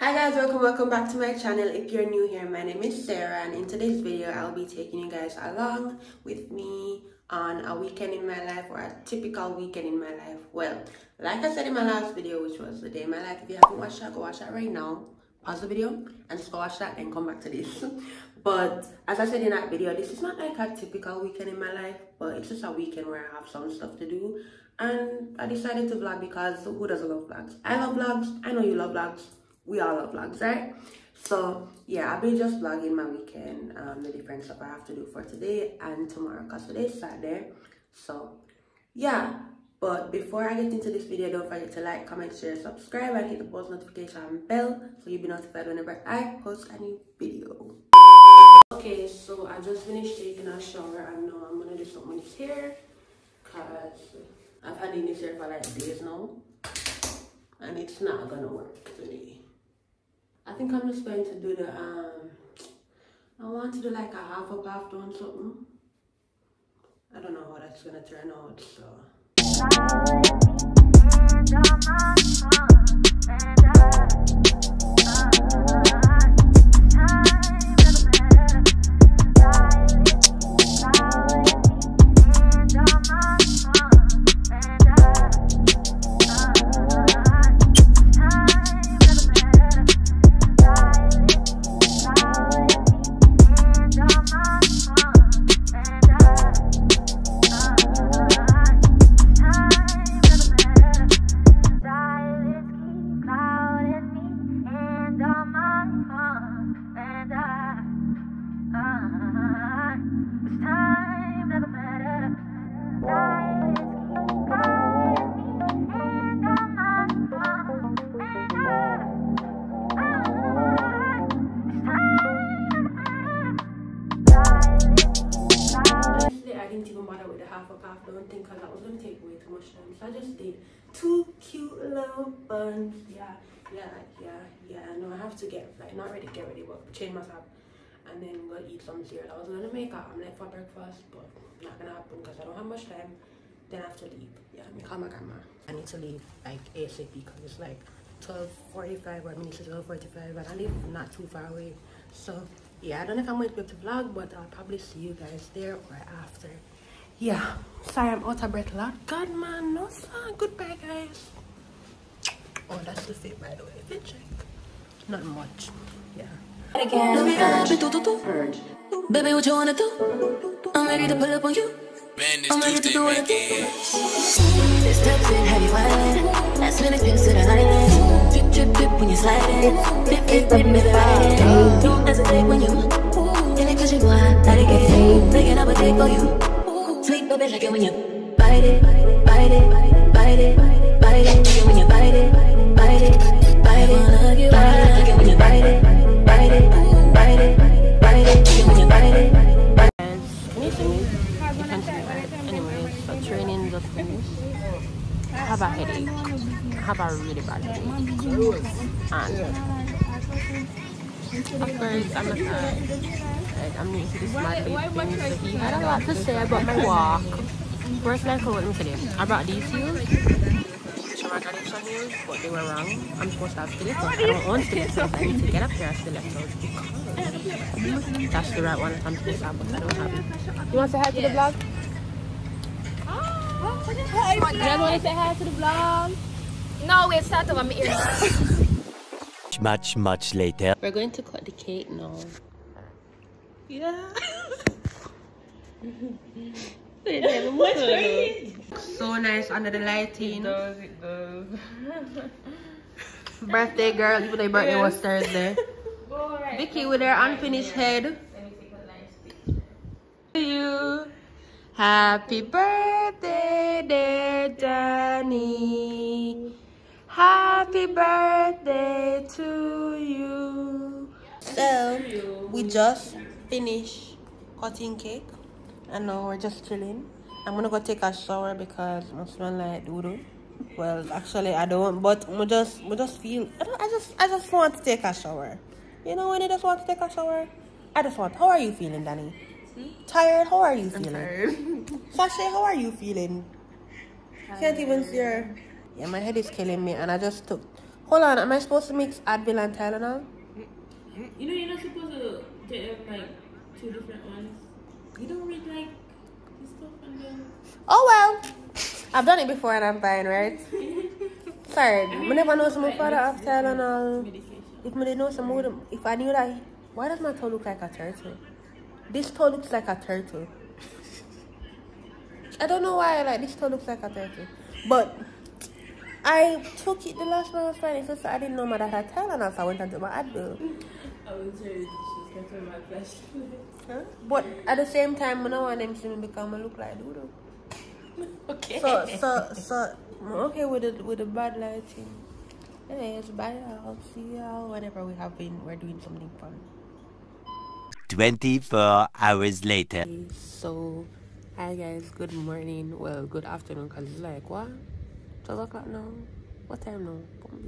Hi guys, welcome back to my channel. If you're new here, my name is Sarah, and in today's video I'll be taking you guys along with me on a weekend in my life, or a typical weekend in my life. Well, like I said in my last video, which was the day in my life, if you haven't watched that, go watch that right now. Pause the video and just go watch that and come back to this. But as I said in that video, this is not like a typical weekend in my life, but it's just a weekend where I have some stuff to do, and I decided to vlog because who doesn't love vlogs? I love vlogs. I know you love vlogs. We all love vlogs, right? So yeah, I'll be just vlogging my weekend, the different stuff I have to do for today and tomorrow, because today's Saturday. So yeah, but before I get into this video, don't forget to like, comment, share, subscribe, and hit the post notification bell so you'll be notified whenever I post a new video. Okay, so I just finished taking a shower, and now I'm gonna do something with this hair because I've had in this hair for like days now and it's not gonna work today. I think I'm just going to do the I want to do like a half up half down something. I don't know how that's gonna turn out, so I don't think that was gonna take way too much time, so I just did two cute little buns. Yeah. No, I have to get like not ready, get ready, but change myself and then go eat some cereal. I was gonna make an omelette for breakfast, but not gonna happen because I don't have much time. Then I have to leave. Yeah, let me call my grandma. I need to leave like ASAP because it's like 12:45 or minutes to 12:45, and I live not too far away. So yeah, I don't know if I'm going to be able to vlog, but I'll probably see you guys there or after. Yeah, sorry I'm out of breath a lot. God man, no song. Goodbye guys. Oh, that's the fit by the way. Fit check. Not much. Yeah. Baby, what you wanna do? I'm ready to pull up on you. I'm ready to do it. This steps in, have you wildin'? Last minute pics to the island. Drip, drip, drip when you sliding. Flip, flip, flip, flip, riding. Don't hesitate when you get it 'cause you want that again. Breaking up a dick for you. Sweet baby, like it when you bite it, bite it, bite it, bite it. Like it when you bite it, bite it, bite it. Wanna hug you, like it when you bite it, bite it, bite it, bite it. Like it when you bite it. Can you see me? You can see me, right? Anyways, so training just finished. I have a headache. I have a really bad headache. And of course, I'm not I'm new to this mad babe thing, so he had a lot to say about my walk. First, like what me today, I brought these heels, which are traditional heels, but they were wrong. I'm supposed to have stilettos. I don't own stilettos. I need to get a pair of stilettos because that's the right one I'm supposed to have, but I don't have it. You want to say hi to the vlog? You guys want to say hi to the vlog? No, wait, start over my ears. Much later. We're going to cut the cake now. Yeah. So nice under the lighting. It does. Birthday girl, even though your birthday was Thursday. Vicky with her unfinished head. To you. Happy birthday, dear Danny. Happy birthday to you. So we just finished cutting cake and now we're just chilling. I'm gonna go take a shower because I smell like doo-doo. Well, actually I don't, but I just feel I just want to take a shower. You know when you just want to take a shower? How are you feeling, Danny? Tired? How are you feeling? I'm tired. Sashay, how are you feeling? Can't even see her. Yeah, my head is killing me, and I just took Hold on, am I supposed to mix Advil and Tylenol? You know, you're not supposed to take like 2 different ones. You don't read like this stuff and then. Oh well, I've done it before and I'm fine, right? Sorry, I never know some father of Tylenol. If I know some more, if I knew that, why does my toe look like a turtle? This toe looks like a turtle. I don't know why, like, this toe looks like a turtle. But I took it the last time I was fine. So I didn't know my dad had Tylenol, so I went onto my Advil. I was she's getting my flesh. Huh? But at the same time, I don't want them to see me become a look like doodoo. Okay. So I'm okay with the bad lighting. Anyways, bye. I'll see y'all whenever we're doing something fun. 24 hours later. So, hi guys, good morning. Well, good afternoon, because it's like, what? 12 o'clock now? What time now?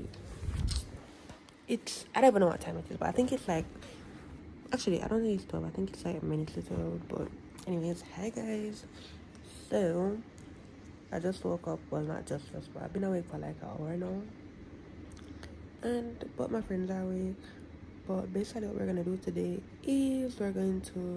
I don't even know what time it is, but I think it's like, actually, I don't think it's 12. I think it's like minutes to 12. But anyways, hi guys. So, I just woke up. Well, not just, but I've been awake for like an hour now. But my friends are awake. But basically what we're gonna do today is we're gonna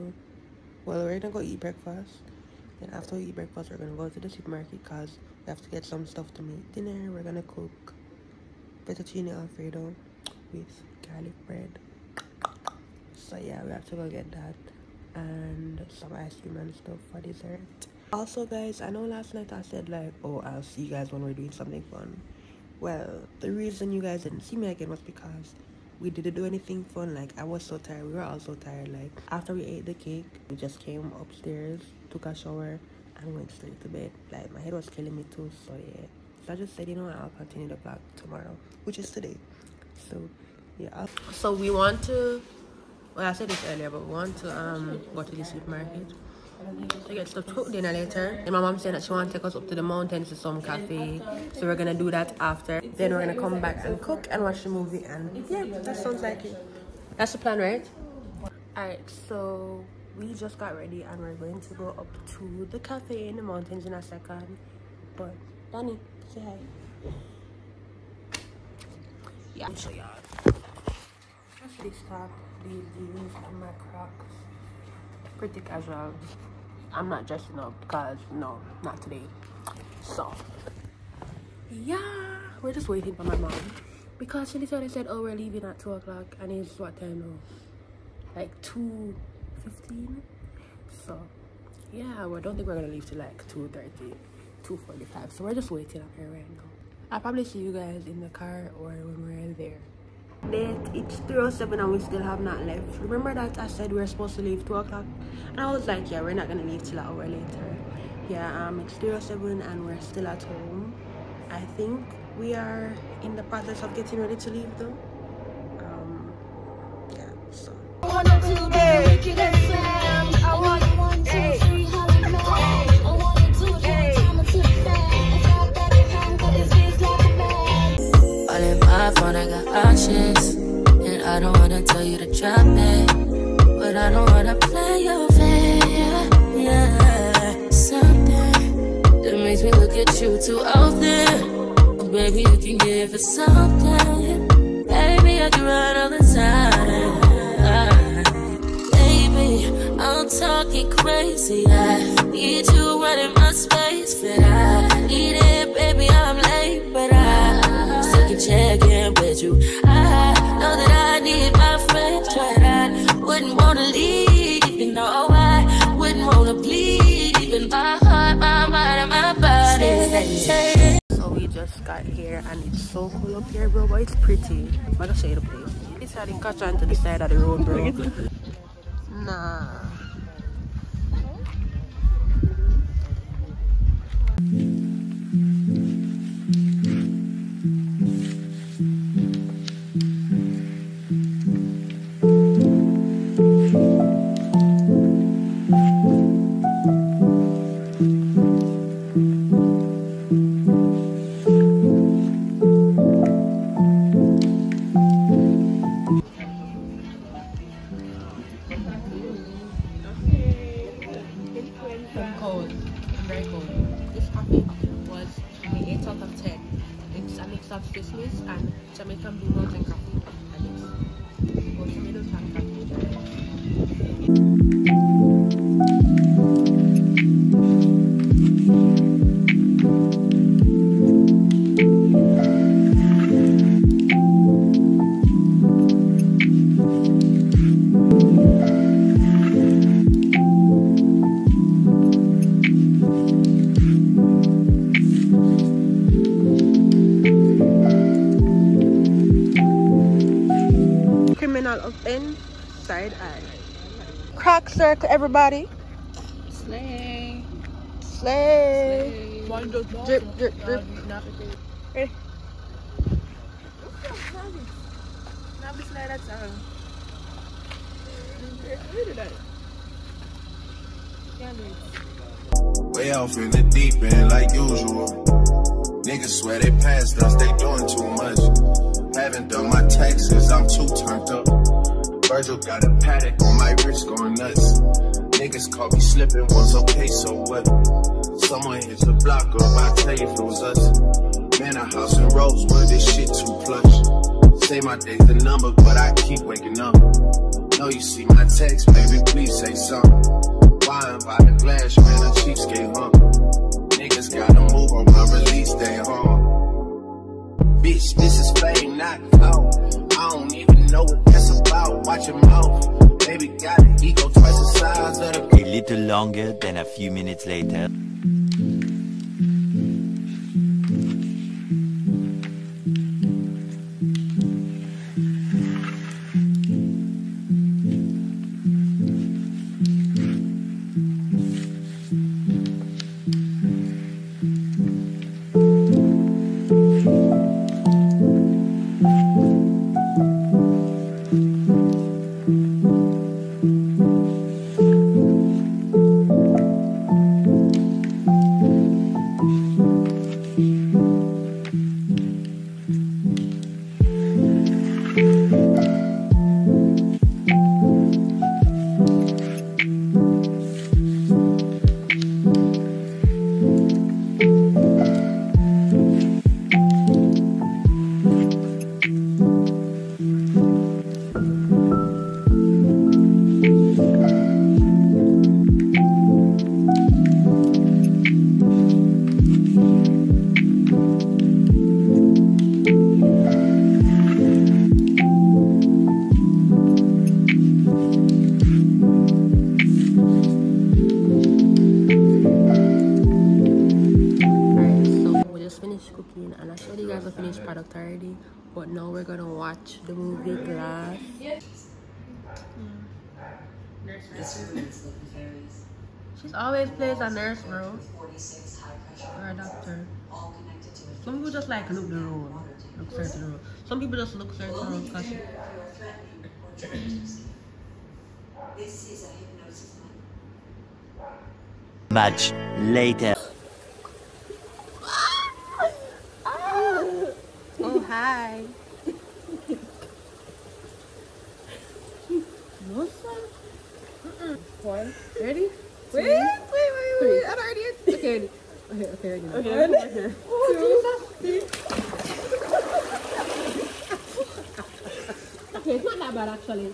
go eat breakfast. Then after we eat breakfast, we're gonna go to the supermarket because we have to get some stuff to make dinner. We're gonna cook fettuccine alfredo with garlic bread. So yeah, we have to go get that and some ice cream and stuff for dessert. Also guys, I know last night I said like, oh, I'll see you guys when we're doing something fun. Well, the reason you guys didn't see me again was because we didn't do anything fun. Like, I was so tired. We were all so tired. Like, after we ate the cake, we just came upstairs, took a shower, and went straight to bed. Like, my head was killing me too, so yeah. So I just said, you know what, I'll continue the vlog tomorrow, which is today. So yeah. So we want to, well, I said this earlier, but we want to go to the supermarket to get stuff to cook dinner later. And my mom said that she wants to take us up to the mountains to some cafe, so we're gonna do that after. Then we're gonna come back and cook and watch the movie, and yeah, that sounds like it. That's the plan, right? Alright, so we just got ready and we're going to go up to the cafe in the mountains in a second. But Danny, say hi. Yeah, I'll show y'all. That's this top, these jeans and my Crocs. Pretty casual. I'm not dressing up because no, not today. So yeah, we're just waiting for my mom because she literally said, oh, we're leaving at 2 o'clock, and it's what time now? Like 2:15. So yeah, I don't think we're gonna leave till like 2:30, 2:45. So we're just waiting up here right now. I'll probably see you guys in the car or when we're there. It's 3:07 and we still have not left. Remember that I said we were supposed to leave 2 o'clock, and I was like, yeah, we're not gonna leave till an hour later. Yeah, it's 3:07 and we're still at home. I think we are in the process of getting ready to leave though. Yeah, so I want 1, 2, 3, I want 1, 2, 3, I want 2, 3, all in my phone, I got options, and I don't wanna tell you to drop it, but I don't wanna play your fair. Yeah, something that makes me look at you too often. Baby, you can give it something. Baby, I can run all the time. Baby, I'm talking crazy. I need you running my space, but I need it, baby. I'm late, but I still can check in with you. I know that I need my friends, but I wouldn't wanna leave. You know, I wouldn't wanna bleed. Even my heart, my mind, and my body. So we just got here and it's so cool up here, bro, but it's pretty. I'm gonna show you the place. It's heading Kachan to the side of the road, bro. Nah. mix of Swiss and Jamaican Blue Mountain coffee. And it's also Middletown coffee. Up in side eye. Crack circle, everybody. Slay. Slay. Drip, drip, drip. Ready? Way off in the deep end like usual. Niggas swear they passed us, they doing too much. Haven't done my taxes, I'm too turned up. Virgil got a paddock on my wrist going nuts. Niggas caught me slipping once, okay, so what? Someone hit the block up, I tell you if it was us. Man, a house in Rosewood, this shit too plush. Say my day's the number, but I keep waking up. Know you see my text, baby, please say something. Wine by the glass, man, a cheapskate, huh? Niggas gotta move on my release day, huh? Bitch, this is fame, not clout. I don't even know what that's about. Watch your mouth. Baby got an ego twice the size of the... A little longer than a few minutes later. And I showed you guys the finished product already, but now we're gonna watch the movie Glass. She's always plays a nurse, bro, or a doctor. Some people just like look the role, look certain role. Some people just look certain role because Much later. oh hi. No son. One. Ready? Wait. I already. Okay. Okay. Ready now. Okay. Oh Jesus. Okay, it's not that bad actually.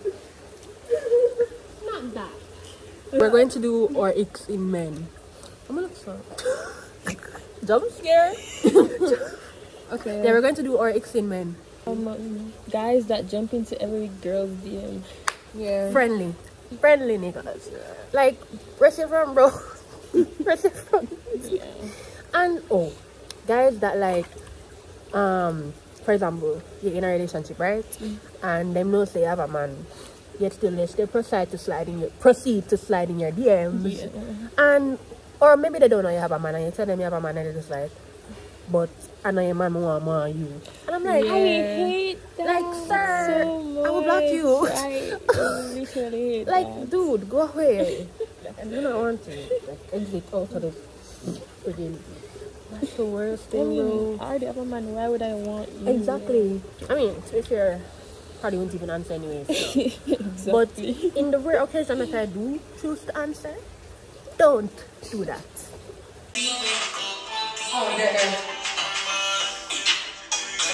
Not that. We're going to do our X in men. I'm gonna look so. Jump scare. Okay. Yeah, we're going to do our X in men. Guys that jump into every girl's DM. Yeah. Friendly niggas. Like, press it from, bro. Press it from. Yeah. And guys that like, for example, you're in a relationship, right? And them know say you have a man, yet still they still proceed to slide in your DMs. Yeah. And or maybe they don't know you have a man and you tell them you have a man and they're just like, but I know your man want more than you. And I'm like, I hate that. Like, sir, so much. I will block you. I literally hate like, that. dude, go away. I do not want to like exit out of this freaking. That's the worst thing, bro. I already have a man. Why would I want you? Exactly. I mean, to be fair, probably won't even answer anyway. So. Exactly. But in the rare occasion that I do choose to answer, don't do that. Oh, there.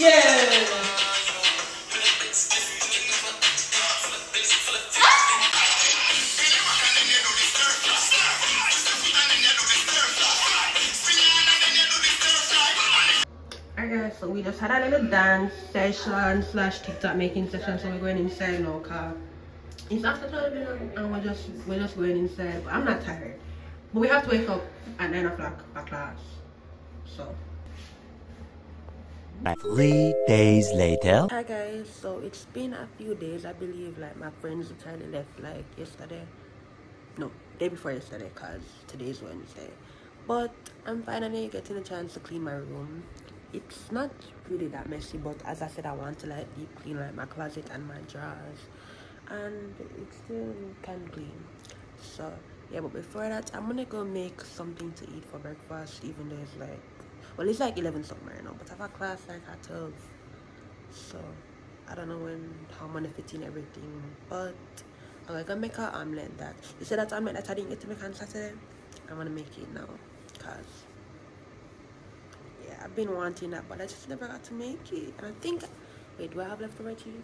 Yeah. Alright, so we just had a little dance session slash TikTok making session, so we're going inside now, cause it's after 12 and we're just going inside. But I'm not tired, but we have to wake up at 9 o'clock for class. So 3 days later. hi guys, so it's been a few days. I believe like my friends entirely left like yesterday, no, day before yesterday, cause today's Wednesday. But I'm finally getting a chance to clean my room. It's not really that messy, but as I said, I want to like deep clean like my closet and my drawers, and it's still kind of clean. So yeah, but before that, I'm gonna go make something to eat for breakfast, even though it's like, well, it's like 11 something right now, but I have a class like at 12, so I don't know how I'm gonna fit in everything. But I'm gonna make an omelette that you said that omelette that I didn't get to make on Saturday. I'm gonna make it now, cause yeah, I've been wanting that, but I just never got to make it. And I think, wait, do I have leftover cheese?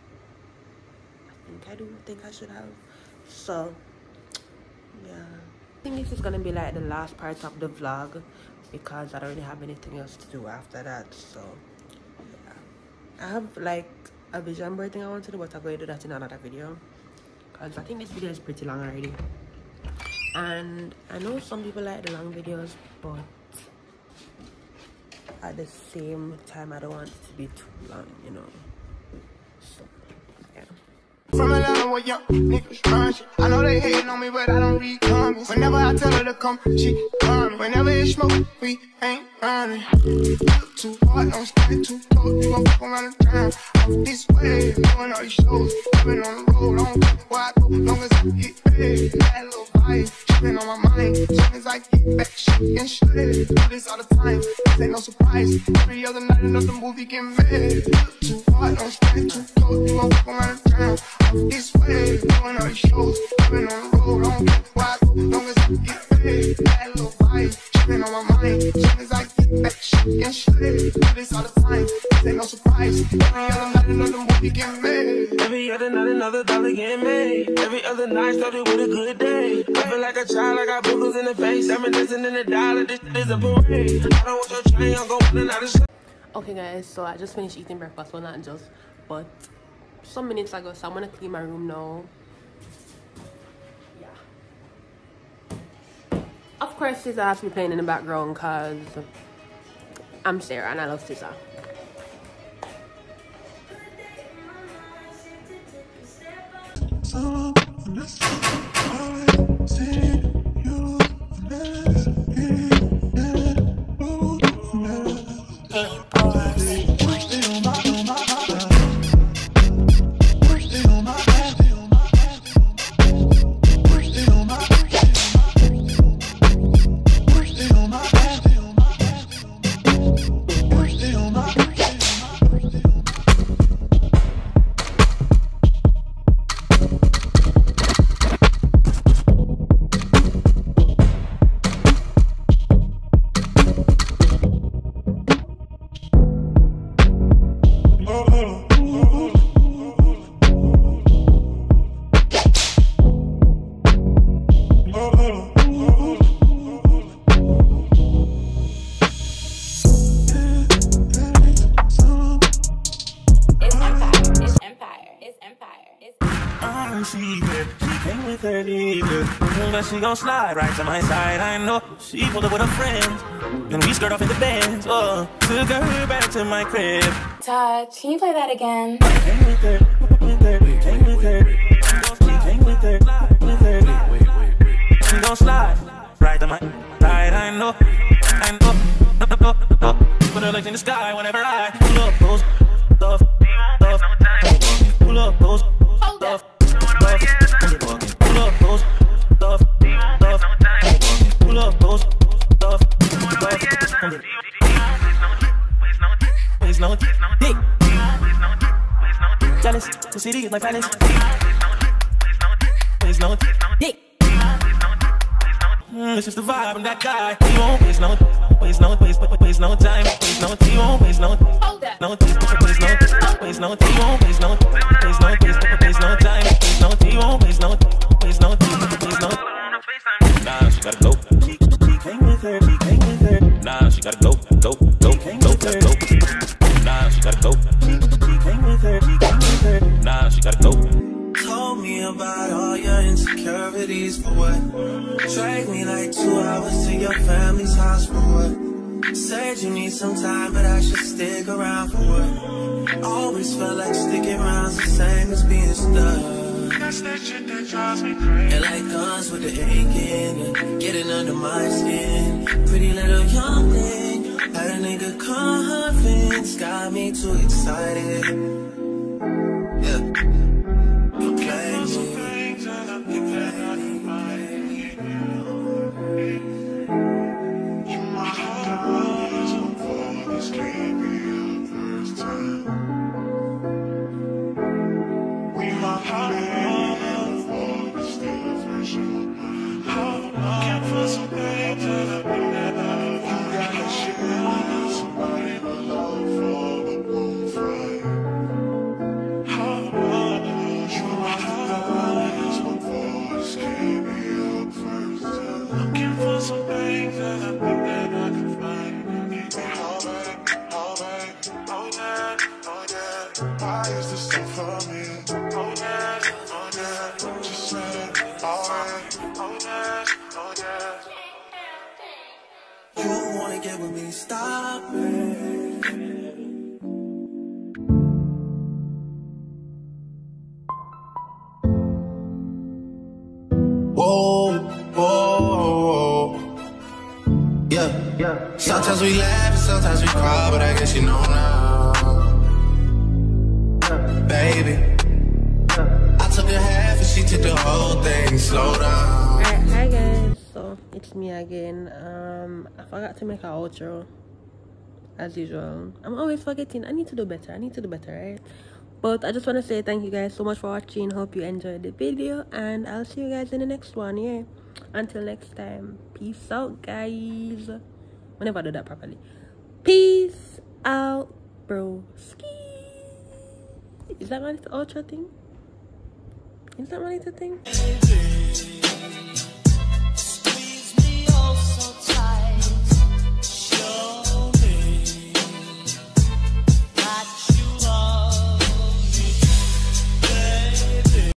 I think I do. I think I should have. So yeah, I think this is gonna be like the last part of the vlog, because I don't really have anything else to do after that. So yeah, I have like a vision board thing I want to do, but I'm going to do that in another video, because I think this video is pretty long already, and I know some people like the long videos, but at the same time I don't want it to be too long, you know. So yeah. From Atlanta where young niggas run shit. I know they hating on me, but I don't read comments. Whenever I tell her to come, she coming. Whenever it's smoke, we ain't running. Look too hard, don't stand too close. You gon' fuck around the town. Off this way, doing all these shows. Living on the road, I don't care where I go, long as I get paid. That little vibe, tripping on my mind. As soon as I get back, shit and shit. Do this all the time, this ain't no surprise. Every other night, another movie get made. Look too hard, don't stand too close. You gon' fuck around the town. This way, doing all these shows, living on the road, I don't care where I go, long as I get paid. That little vibe, tripping on my mind. As soon as I get back, shit and shit. Do this all the time, this ain't no surprise. Every other night, another movie get made. Every other night, another dollar get made. Every other night started with a good day. I feel like a child, I got boogers in the face. I'm dancing in the dollar, this is a parade. I don't want your chain, I'm going to another shit. Okay guys, so I just finished eating breakfast, well not just, but some minutes ago, so I'm gonna clean my room now. Yeah, of course SZA has to be playing in the background because I'm Sarah and I love SZA. She gon' slide right to my side, I know. She pulled up with her friends, then we skirt off in the Benz. Oh, took her back to my crib. Todd, can you play that again? Came with her, came with her. She came with her, wait. She gon' slide right to my side, I know. Put her legs in the sky whenever I pull up those stuff. Pull up those stuff. Pull up those stuff. Pull up those stuff. Waste no dick. Jealous, the city is my palace. Waste no dick. It's just the vibe and that guy. He won't waste no waste no time, waste no tea, won't waste no tea, waste no tea, won't waste no time, waste no time, waste no tea, won't waste no tea. Nah, she gotta go. She came with her. Nah, she gotta go. Nah, she gotta go. She came with her. Nah, she gotta go. Told me about all your insecurities for what? Drag me like 2 hours to your family's house for what? Said you need some time, but I should stick around for what? Always felt like sticking around's the same as being stuck. That's that shit that drives me crazy. And like guns with the aching and getting under my skin. Pretty little young thing, had a nigga convinced, got me too excited. Yeah. You play me. You my heart is on for this can't be our first time. We my heart for this still a fresh on my heart. Looking for some things that I've never. You got that shit with somebody but love for the bonfire. You my heart is on for this can't be our first time. Looking for some things that I think that I can find. Oh yeah, why is this so for me? Oh yeah, just said it, alright. Oh yeah. You wanna get with me, stop it. Whoa. Yeah. Sometimes we laugh and sometimes we cry, but I guess you know now. Baby, I took a half and she took the whole thing. Slow down. Alright, hi guys. So it's me again. I forgot to make an outro as usual. I'm always forgetting. I need to do better, right? But I just want to say thank you guys so much for watching. Hope you enjoyed the video, and I'll see you guys in the next one. Yeah, until next time, peace out guys. Whenever I do that properly, peace out, bro. Ski. Is that my little outro thing?